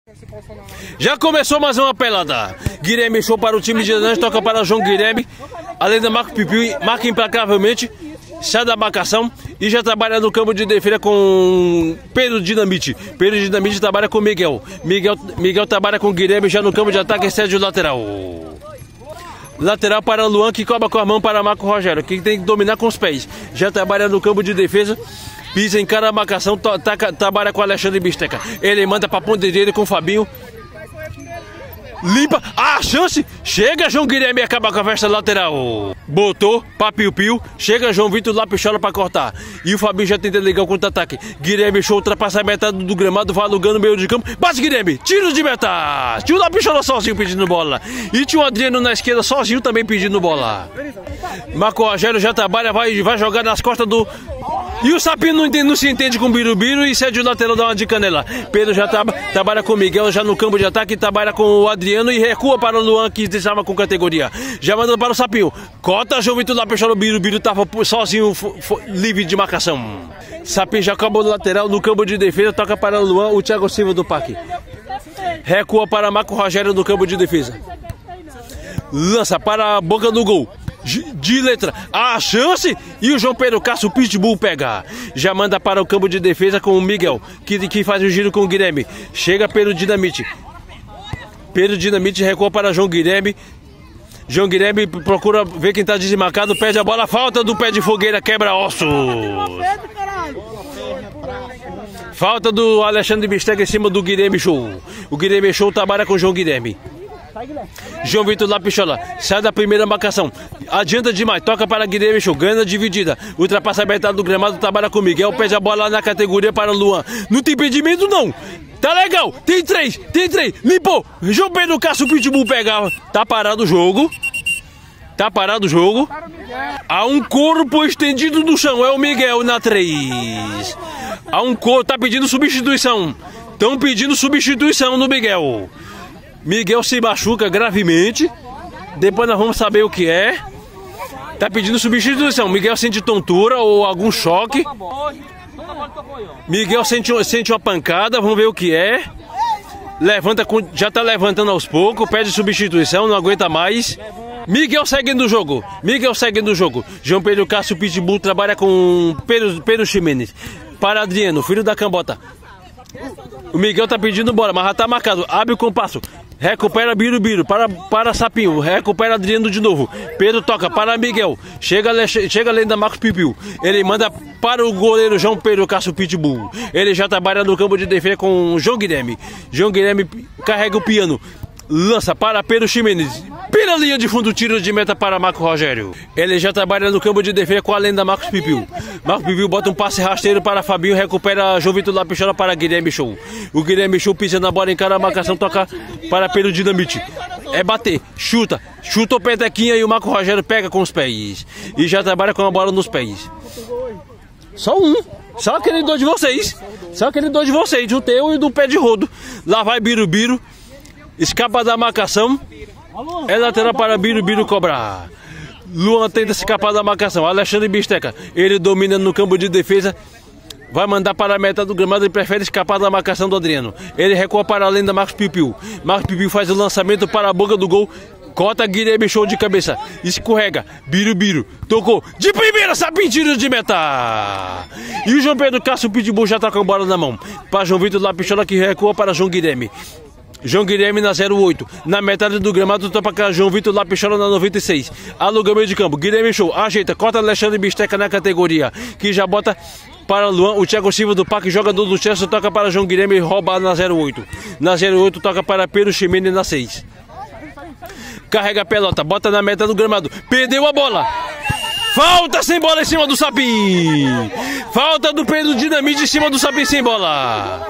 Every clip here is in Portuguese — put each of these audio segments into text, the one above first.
Já começou mais uma pelada. Guilherme show para o time de Anjos, toca para João Guilherme. Além da Marco Pipiu, marca implacavelmente, sai da marcação e já trabalha no campo de defesa com Pedro Dinamite. Pedro Dinamite trabalha com Miguel. Miguel trabalha com Guilherme já no campo de ataque, cede o lateral. Lateral para Luan, que cobra com a mão para Marco Rogério, que tem que dominar com os pés. Já trabalha no campo de defesa, pisa em cada marcação, trabalha com Alexandre Bisteca. Ele manda para a ponta direita com o Fabinho. Limpa, a chance, chega João Guilherme e acaba com a festa lateral. Botou pra Piu-Piu, chega João Vitor lá pichola pra cortar. E o Fabinho já tenta ligar o contra-ataque. Guilherme show, ultrapassa a metade do gramado, vai alugando no meio de campo. Bate Guilherme, tiro de meta. Tinha o lá pichola sozinho pedindo bola. E tinha o Adriano na esquerda sozinho também pedindo bola. Marco Rogério já trabalha, vai jogar nas costas do... E o Sapinho não se entende com o Birubiru e cede o lateral, dá uma de canela. Pedro já trabalha com o Miguel, já no campo de ataque, trabalha com o Adriano e recua para o Luan, que estava com categoria. Já manda para o Sapinho. Cota, João Vitor lá, fechou o Birubiru, estava sozinho, livre de marcação. Sapinho já acabou no lateral, no campo de defesa, toca para o Luan, o Thiago Silva do Parque. Recua para Marco Rogério no campo de defesa. Lança para a boca do gol. De letra, a chance e o João Pedro Castro Pitbull pega. Já manda para o campo de defesa com o Miguel, que faz o giro com o Guilherme. Chega Pedro Dinamite. Pedro Dinamite recua para João Guilherme. João Guilherme procura ver quem está desmarcado, perde a bola, falta do pé de fogueira, quebra ossos. Falta do Alexandre Bisteca em cima do Guilherme Show. O Guilherme Show trabalha com o João Guilherme. João Vitor lá pichola, sai da primeira marcação, adianta demais, toca para Guilherme Show, ganha dividida, ultrapassa a metade do gramado, trabalha com Miguel, pede a bola na categoria para Luan. Não tem impedimento não, tá legal, tem três, limpou, João Pedro Castro Pitbull pega, tá parado o jogo. Há um corpo estendido no chão, é o Miguel na 3. Há um corpo, tá pedindo substituição, estão pedindo substituição no Miguel. Miguel se machuca gravemente. Depois nós vamos saber o que é. Tá pedindo substituição. Miguel sente tontura ou algum choque. Miguel sente uma pancada. Vamos ver o que é. Levanta, já tá levantando aos poucos. Pede substituição, não aguenta mais. Miguel segue no jogo. João Pedro Castro Pitbull trabalha com Pedro Ximenes. Para Adriano, filho da Cambota. O Miguel tá pedindo bola, mas já tá marcado. Abre o compasso. Recupera Birubiru para Sapinho. Recupera Adriano de novo. Pedro toca para Miguel. Chega além da Marcos Pipiu. Ele manda para o goleiro João Pedro Castro Pitbull. Ele já trabalha no campo de defesa com João Guilherme. João Guilherme carrega o piano. Lança para Pedro Ximenes. Pela linha de fundo, tiro de meta para Marco Rogério. Ele já trabalha no campo de defesa com a lenda Marcos Pipiu. Marcos Pipiu bota um passe rasteiro para Fabinho. Recupera João Vitor lá pichola para Guilherme Show. O Guilherme Show pisa na bola em cada marcação. Toca para Pedro Dinamite. É bater, chuta o petequinha e o Marco Rogério pega com os pés. E já trabalha com a bola nos pés. Só um. Só aquele dois de vocês. O teu e do pé de rodo. Lá vai Birubiru. Escapa da marcação. É lateral para Birubiru cobrar. Luan tenta escapar da marcação. Alexandre Bisteca, ele domina no campo de defesa. Vai mandar para a meta do gramado e prefere escapar da marcação do Adriano. Ele recua para além da Marcos Pipiu. Marcos Pipiu faz o lançamento para a boca do gol. Cota Guilherme Show de cabeça. Escorrega. Birubiru. Tocou. De primeira, Sapinho, tiro de meta. E o João Pedro Castro Pitbull já tá com a bola na mão. Para João Vitor lá pichola, que recua para João Guilherme. João Guilherme na 08. Na metade do gramado, topa para João Vitor lá pichola na 96. Aluga meio de campo. Guilherme Show. Ajeita. Corta Alexandre Bisteca na categoria. Que já bota para Luan. O Thiago Silva do Parque, jogador do Chelsea, toca para João Guilherme e rouba na 08. Na 08 toca para Pedro Ximenes na 6. Carrega a pelota. Bota na meta do gramado. Perdeu a bola. Falta sem bola em cima do Sapinho. Falta do Pedro Dinamite em cima do Sapinho sem bola.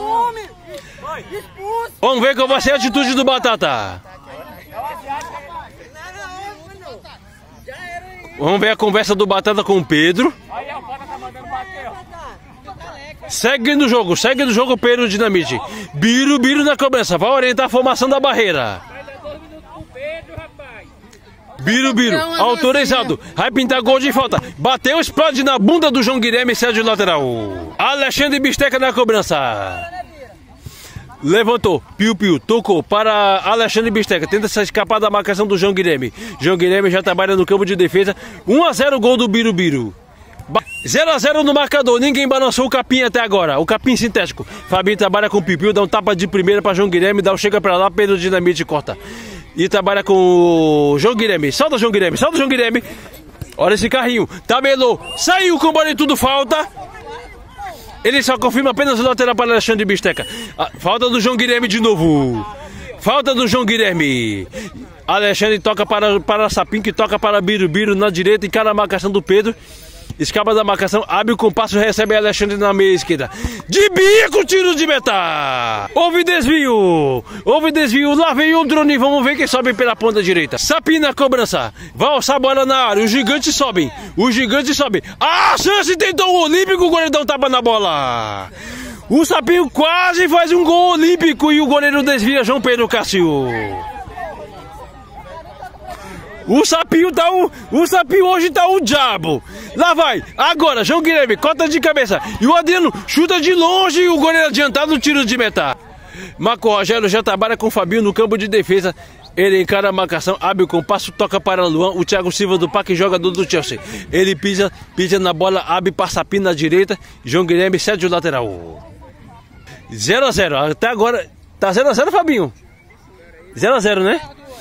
Vamos ver qual vai ser a atitude do Batata. Vamos ver a conversa do Batata com o Pedro. Segue no jogo Pedro Dinamite. Birubiru na cobrança, vai orientar a formação da barreira. Birubiru, autorizado, vai pintar gol de falta. Bateu, explode na bunda do João Guilherme e cede o lateral. Alexandre Bisteca na cobrança. Levantou, Piu-Piu, tocou para Alexandre Bisteca. Tenta se escapar da marcação do João Guilherme. João Guilherme já trabalha no campo de defesa. 1-0 gol do Birubiru. 0-0 no marcador, ninguém balançou o capim até agora, o capim sintético. Fabinho trabalha com o Piu-Piu, dá um tapa de primeira para João Guilherme, dá um chega para lá, Pedro Dinamite corta. E trabalha com o João Guilherme, solta João Guilherme, solta João Guilherme. Olha esse carrinho, tabelou, saiu com bola e tudo, falta. Ele só confirma apenas o lateral para Alexandre Bisteca. Falta do João Guilherme de novo. Falta do João Guilherme. Alexandre toca para Sapim, que toca para Birubiru na direita, encara a marcação do Pedro. Escapa da marcação, abre o compasso, recebe Alexandre na meia esquerda. De bico, tiro de meta. Houve desvio, lá vem o drone, vamos ver quem sobe pela ponta direita. Sapim na cobrança, vai alçar a bola na área, os gigantes sobem. A chance, tentou o Olímpico, o goleiro dá um tapa na bola. O Sapinho quase faz um gol olímpico e o goleiro desvia, João Pedro Cássio. O Sapinho hoje tá o diabo. Lá vai, agora João Guilherme, cota de cabeça. E o Adriano chuta de longe e o goleiro adiantado no tiro de meta. Marco Rogério já trabalha com o Fabinho no campo de defesa. Ele encara a marcação, abre o compasso, toca para Luan. O Thiago Silva do Parque, jogador do Chelsea. Ele pisa na bola, abre para Sapinho na direita. João Guilherme cede o lateral. 0-0, até agora tá 0-0, Fabinho. 0-0, né?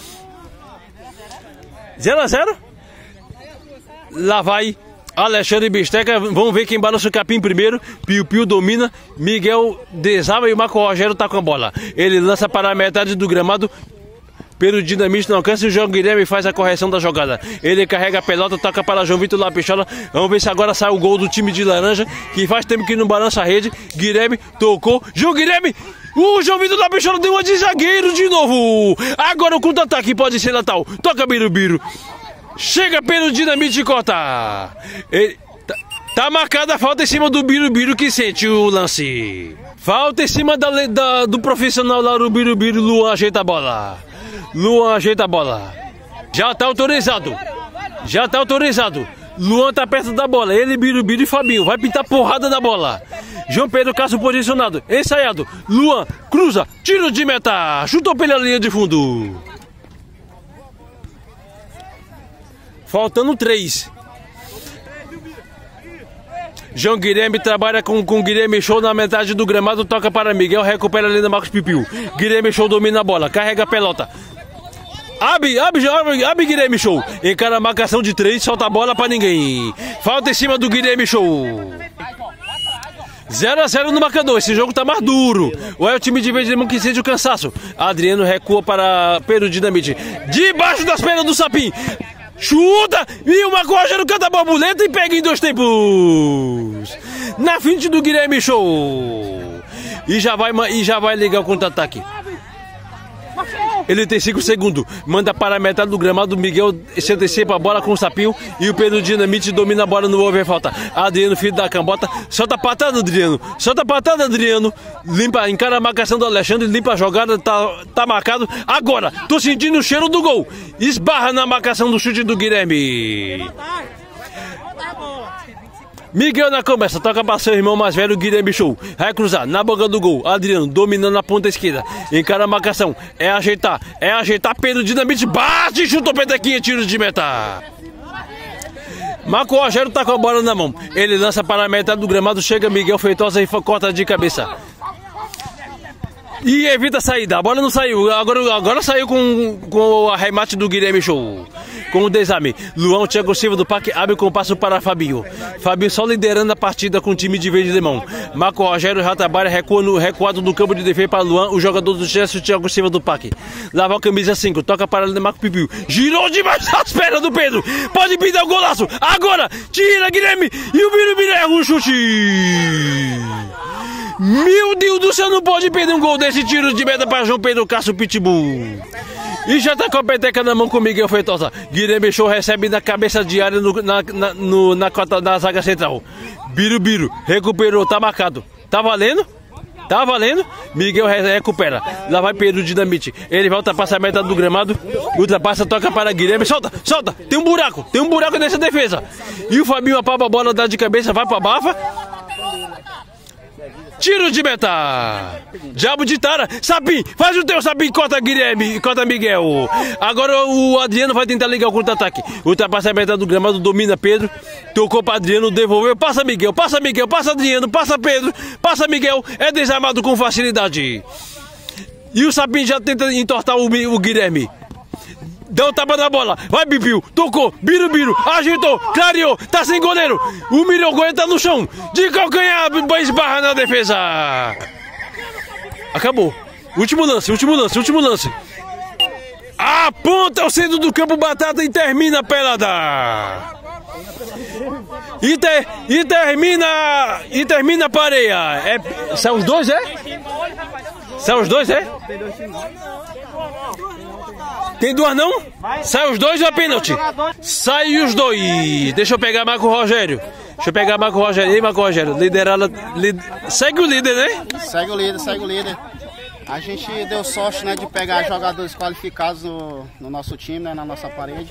0-0. Lá vai Alexandre Bisteca. Vamos ver quem balança o capim primeiro. Piu-Piu domina. Miguel desarma e o Marco Rogério tá com a bola. Ele lança para a metade do gramado. Pedro Dinamite não alcança e o João Guilherme faz a correção da jogada. Ele carrega a pelota, toca para João Vitor Lapichola. Vamos ver se agora sai o gol do time de laranja, que faz tempo que não balança a rede. Guilherme tocou. João Guilherme. O João Vitor Lapichola deu uma de zagueiro de novo. Agora o contra-ataque pode ser Natal. Toca Birubiru. Chega Pedro Dinamite e corta. Tá marcada a falta em cima do Birubiru, que sente o lance. Falta em cima do profissional lá do Birubiru. Luan ajeita a bola. Já tá autorizado. Luan tá perto da bola. Ele, Birubiru e Fabinho. Vai pintar porrada da bola. João Pedro Cássio posicionado. Ensaiado. Luan cruza. Tiro de meta. Chutou pela linha de fundo. Faltando 3. João Guilherme trabalha com Guilherme Show na metade do gramado. Toca para Miguel. Recupera ali na Marcos Piu-Piu. Guilherme Show domina a bola. Carrega a pelota. Abre Guilherme Show. Encara a marcação de 3, solta a bola pra ninguém. Falta em cima do Guilherme Show. 0-0 no marcador. Esse jogo tá mais duro. Ou é o time de Verdemão que sente o cansaço. Adriano recua para Pedro Dinamite. Debaixo das pernas do Sapim. Chuta! E o Marco Rogério canta a borboleta e pega em 2 tempos. Na frente do Guilherme Show. E já vai ligar o contra-ataque. Ele tem 5 segundos, manda para a metade do gramado. Miguel se antecipa a bola com o Sapinho e o Pedro Dinamite domina a bola no over falta. Adriano, filho da cambota, solta a patada, Adriano. Limpa, encara a marcação do Alexandre, limpa a jogada, tá marcado. Agora, tô sentindo o cheiro do gol. Esbarra na marcação do chute do Guilherme. Miguel na conversa, toca para seu irmão mais velho, Guilherme Show. Vai cruzar na boca do gol. Adriano dominando a ponta esquerda. Encara a marcação. É ajeitar. Pedro Dinamite bate, chutou petequinha, tiro de meta. Marco Rogério tá com a bola na mão. Ele lança para a metade do gramado. Chega Miguel Feitosa e corta de cabeça. E evita a saída. A bola não saiu. Agora saiu com o arremate do Guilherme Show. Com o desarme. Luan, Thiago Silva do Parque abre o compasso para Fabinho. Fabinho só liderando a partida com o time de Verde Limão. Marco Rogério já trabalha recuado do campo de defesa para Luan, o jogador do Chelsea, Thiago Silva do Parque. Lava a camisa 5, toca para o Marco Piu-Piu. Girou demais as pernas do Pedro. Pode pintar o golaço. Agora, tira Guilherme. E o Birubiru erra o chute. Meu Deus do céu, não pode perder um gol desse. Tiro de meta para João Pedro Cássio Pitbull. E já tá com a peteca na mão com o Miguel Feitosa. Guilherme Show recebe na cabeça de área na zaga central. Birubiru recuperou, tá marcado. Tá valendo? Miguel recupera. Lá vai Pedro Dinamite. Ele vai ultrapassar a meta do gramado. Ultrapassa, toca para Guilherme. Solta! Tem um buraco nessa defesa. E o Fabinho apava a bola, dá de cabeça, vai pra Bafa. Tiro de meta. Diabo de tara. Sapim, faz o teu Sapim, corta Guilherme, corta Miguel. Agora o Adriano vai tentar ligar o contra-ataque. Ultrapassa a meta do gramado, domina Pedro. Tocou para Adriano, devolveu. Passa Miguel, passa Adriano, passa Pedro, passa Miguel. É desarmado com facilidade. E o Sapim já tenta entortar o Guilherme. Dá um tapa na bola, vai Bibiu, tocou, Birubiru, agitou, clareou, tá sem goleiro. O Mirogonha tá no chão, de calcanhar, esbarra na defesa. Acabou. Último lance. Aponta o centro do campo, Batata, e termina a pelada. E termina a pareia. Sai os dois, é? Tem duas não? Sai os dois ou é pênalti? Sai os dois. Deixa eu pegar Marco Rogério. Ei, Marco Rogério, liderada. Segue o líder, né? Segue o líder. A gente deu sorte, né, de pegar jogadores qualificados no nosso time, né, na nossa parede.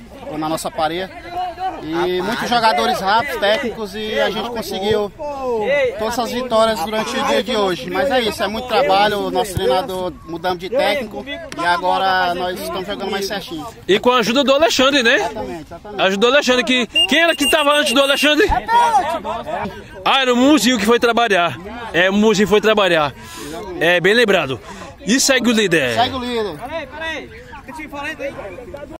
E muitos jogadores rápidos, técnicos, e a gente conseguiu todas as vitórias durante o dia de hoje. Mas é isso, é muito trabalho, o nosso treinador mudamos de técnico e agora nós estamos jogando mais certinho. E com a ajuda do Alexandre, né? Exatamente. Ajuda o Alexandre, quem era que estava antes do Alexandre? Ah, era o Muzinho que foi trabalhar. O Muzinho foi trabalhar. É, bem lembrado. E segue o líder. Peraí.